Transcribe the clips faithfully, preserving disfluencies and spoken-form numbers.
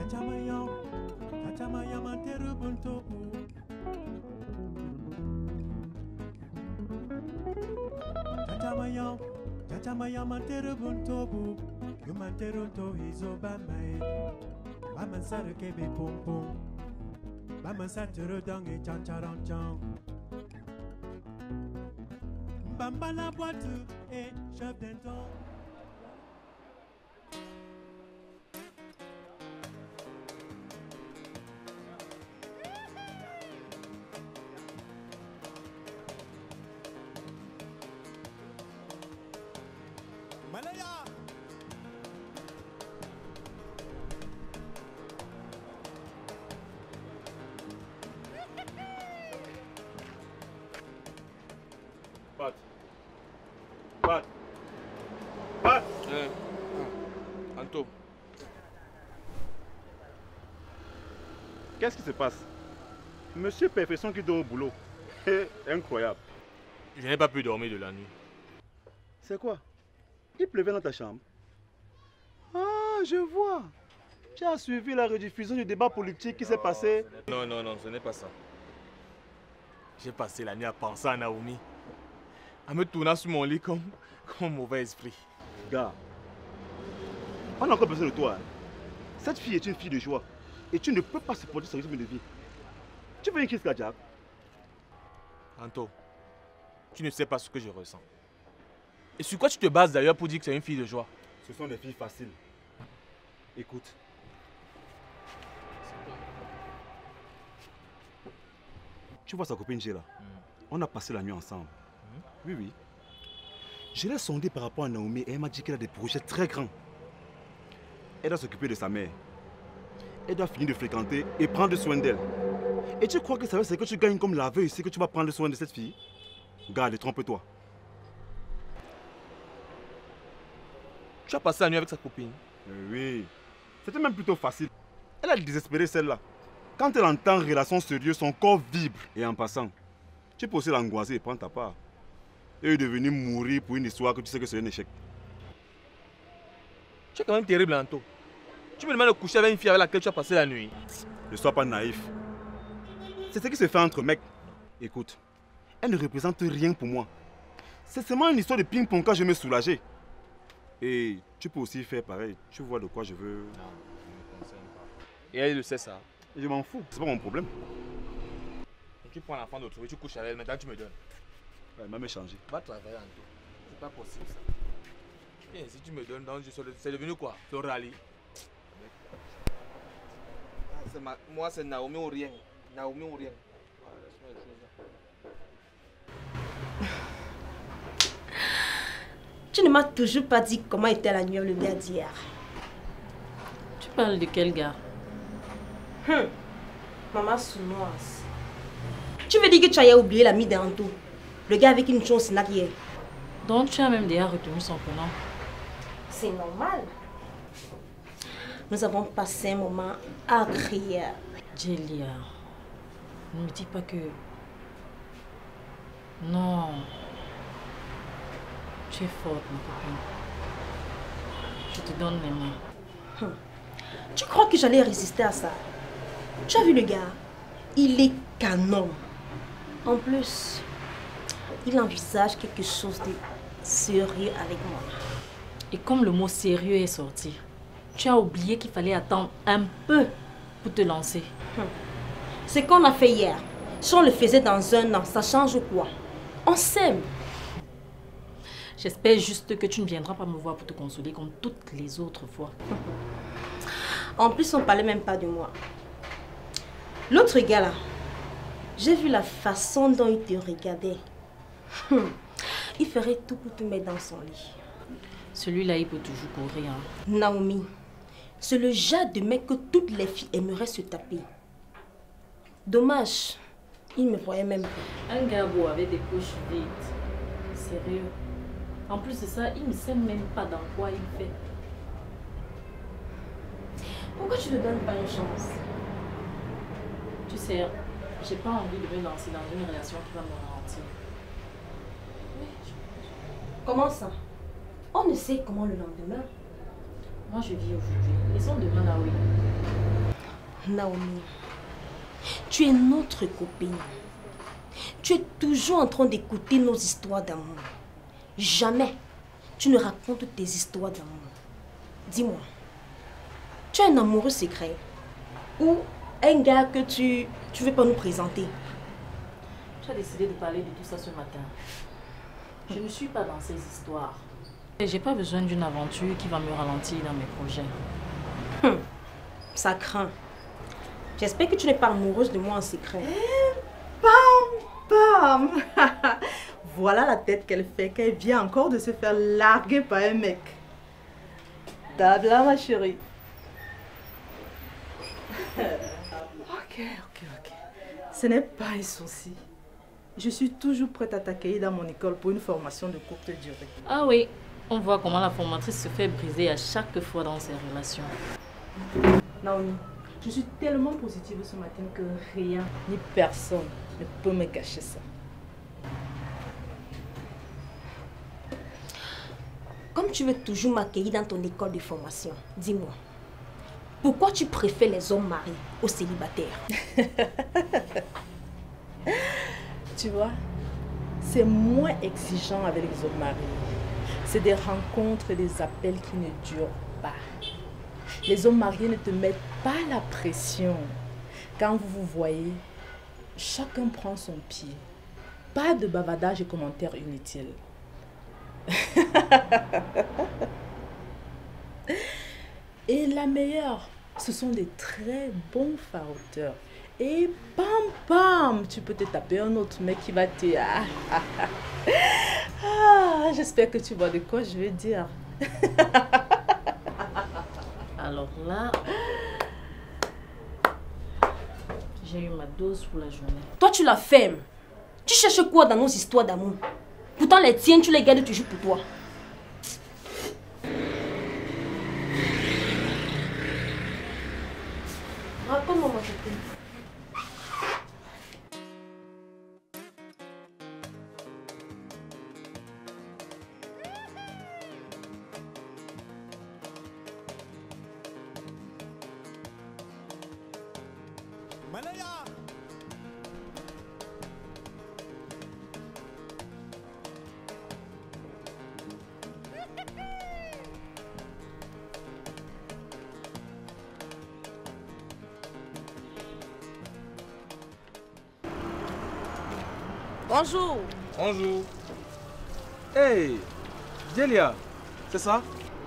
Bamba la boîte et chef d'un ton. Malaya! Pat. Pat. Pat. Eh. Ah. Anto. Qu'est-ce qui se passe? Monsieur Perfection qui dort au boulot. Incroyable. Je n'ai pas pu dormir de la nuit. C'est quoi? Il pleuvait dans ta chambre? Ah, je vois. Tu as suivi la rediffusion du débat politique qui s'est Oh, passé. Non, non, non, ce n'est pas ça. J'ai passé la nuit à penser à Naomi. À me tourner sur mon lit comme, comme un mauvais esprit. Gars, on a encore besoin de toi. Hein. Cette fille est une fille de joie. Et tu ne peux pas supporter ce rythme de vie. Tu veux une crise cardiaque? Anto, tu ne sais pas ce que je ressens. Et sur quoi tu te bases d'ailleurs pour dire que c'est une fille de joie? Ce sont des filles faciles. Écoute. Tu vois sa copine G là? Mm. On a passé la nuit ensemble. Mm. Oui, oui. Je l'ai sondée par rapport à Naomi et elle m'a dit qu'elle a des projets très grands. Elle doit s'occuper de sa mère. Elle doit finir de fréquenter et prendre soin d'elle. Et tu crois que ça veut dire que tu gagnes comme laveur ici que tu vas prendre soin de cette fille? Garde, trompe-toi. Tu as passé la nuit avec sa copine? Oui. C'était même plutôt facile. Elle a désespéré celle-là. Quand elle entend relation sérieuse, son corps vibre. Et en passant, tu peux aussi l'angoisser et prendre ta part. Et devenir mourir pour une histoire que tu sais que c'est un échec. Tu es quand même terrible, Anto. Tu me demandes de coucher avec une fille avec laquelle tu as passé la nuit. Ne sois pas naïf. C'est ce qui se fait entre mecs. Écoute, elle ne représente rien pour moi. C'est seulement une histoire de ping-pong quand je me soulager. Et tu peux aussi faire pareil. Tu vois de quoi je veux. Non, ça ne me concerne pas. Et elle le sait ça. Et je m'en fous. C'est pas mon problème. Et tu prends l'enfant d'autrui, tu couches avec elle, maintenant tu me donnes. Elle m'a même changé. Va travailler, Anto. C'est pas possible ça. Et si tu me donnes, donc c'est devenu quoi? Le rallye. Ah, ma... Moi c'est Naomi ou rien. Naomi ou rien. Ah, laisse-moi les choses là. Tu ne m'as toujours pas dit comment était la nuit le gars d'hier. Tu parles de quel gars? Hum, Maman Sounoise. Tu veux dire que tu as oublié l'ami d'Anto? Le gars avec une chose snack hier. Donc tu as même déjà retenu son prénom. C'est normal. Nous avons passé un moment agréable. Jelia, ne me dis pas que... Non. Tu es forte, ma copine. Je te donne les mains. Hum. Tu crois que j'allais résister à ça? Tu as vu le gars? Il est canon. En plus, il envisage quelque chose de sérieux avec moi. Et comme le mot sérieux est sorti, tu as oublié qu'il fallait attendre un peu pour te lancer. Hum. Ce qu'on a fait hier, si on le faisait dans un an, ça change quoi? On s'aime. J'espère juste que tu ne viendras pas me voir pour te consoler comme toutes les autres fois. En plus, on ne parlait même pas de moi. L'autre gars là, j'ai vu la façon dont il te regardait. Il ferait tout pour te mettre dans son lit. Celui-là, il peut toujours courir. Hein. Naomi, c'est le genre de mec que toutes les filles aimeraient se taper. Dommage, il me voyait même pas. Un gars beau avec des poches vides. Sérieux. En plus de ça, il ne sait même pas dans quoi il fait. Pourquoi tu ne donnes pas une chance? Tu sais, j'ai pas envie de me lancer dans une relation qui va me ralentir. Comment ça? On ne sait comment le lendemain. Moi, je vis aujourd'hui. Laissons demain là, oui. Naomi, tu es notre copine. Tu es toujours en train d'écouter nos histoires d'amour. Jamais tu ne racontes tes histoires d'amour. Dis-moi, tu es un amoureux secret ou un gars que tu tu veux pas nous présenter? Tu as décidé de parler de tout ça ce matin. Je ne suis pas dans ces histoires. Et j'ai pas besoin d'une aventure qui va me ralentir dans mes projets. Hum, ça craint. J'espère que tu n'es pas amoureuse de moi en secret. Bam! Voilà la tête qu'elle fait, qu'elle vient encore de se faire larguer par un mec. Tabla, ma chérie. Ok, ok, ok. Ce n'est pas un souci. Je suis toujours prête à t'accueillir dans mon école pour une formation de courte durée. Ah oui, on voit comment la formatrice se fait briser à chaque fois dans ses relations. Naomi, je suis tellement positive ce matin que rien ni personne ne peut me cacher ça. Comme tu veux toujours m'accueillir dans ton école de formation, dis-moi, pourquoi tu préfères les hommes mariés aux célibataires? Tu vois, c'est moins exigeant avec les hommes mariés. C'est des rencontres et des appels qui ne durent pas. Les hommes mariés ne te mettent pas la pression. Quand vous vous voyez, chacun prend son pied. Pas de bavardage et commentaires inutiles. Et la meilleure, ce sont des très bons fauteurs. Et bam bam, tu peux te taper un autre mec qui va te... Ah, ah, ah. Ah, j'espère que tu vois de quoi je veux dire. Alors là, j'ai eu ma dose pour la journée. Toi, tu la fermes. Tu cherches quoi dans nos histoires d'amour? Pourtant, les tiennes, tu les gardes toujours pour toi. Raconte-moi, ma copine. Malaya! Bonjour. Bonjour. Hey, Delia, c'est ça?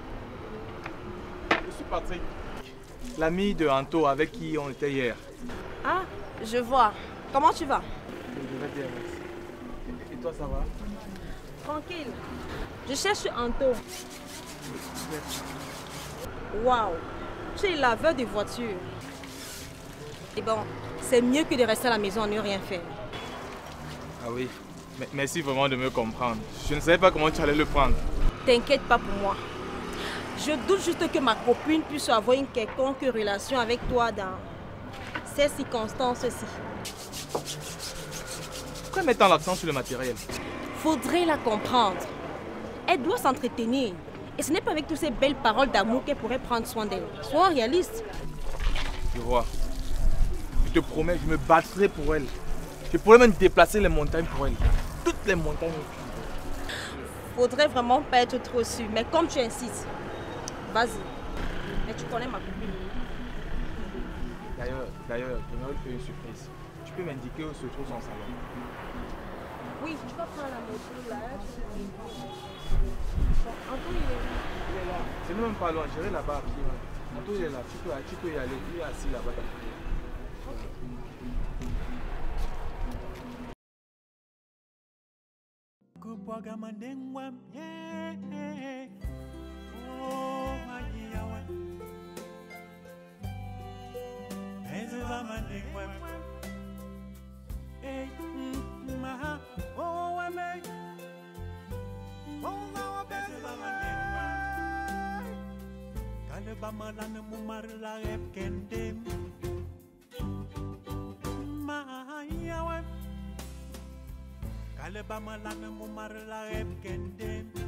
Je suis Patrick, l'ami de Anto avec qui on était hier. Ah, je vois. Comment tu vas? Je vais bien, merci. Et toi, ça va? Tranquille. Je cherche Anto. Waouh. Tu es laveur de voitures. Et bon, c'est mieux que de rester à la maison et ne rien faire. Ah oui, mais merci vraiment de me comprendre. Je ne savais pas comment tu allais le prendre. T'inquiète pas pour moi. Je doute juste que ma copine puisse avoir une quelconque relation avec toi dans ces circonstances-ci. Pourquoi mettre l'accent sur le matériel? Faudrait la comprendre. Elle doit s'entretenir. Et ce n'est pas avec toutes ces belles paroles d'amour qu'elle pourrait prendre soin d'elle. Sois réaliste. Je vois. Je te promets, je me battrai pour elle. Je pourrais même déplacer les montagnes pour elle. Toutes les montagnes. Faudrait vraiment pas être trop sûr. Mais comme tu insistes, vas-y. Mais tu connais ma copine. D'ailleurs, d'ailleurs, j'aimerais te faire une surprise. Tu peux m'indiquer où se trouve son salon? Oui, tu vas prendre la moto là. Tu peux... Bon, Anto, il est où? Il est là. C'est même pas loin, j'irai là-bas à pied. Anto, il est là. Tu peux, tu peux y aller. Il est assis là-bas. Kupwaga mandengwa, yeah, yeah. Oh, majiawe. Ezeba mandengwa. Hey, mm, maha, oh, wame. Oh, mawa bezeba mandengwa. Kaleba malane mumarla rep kendem. Majiawe. Kaleba malane mumarla rep kendem.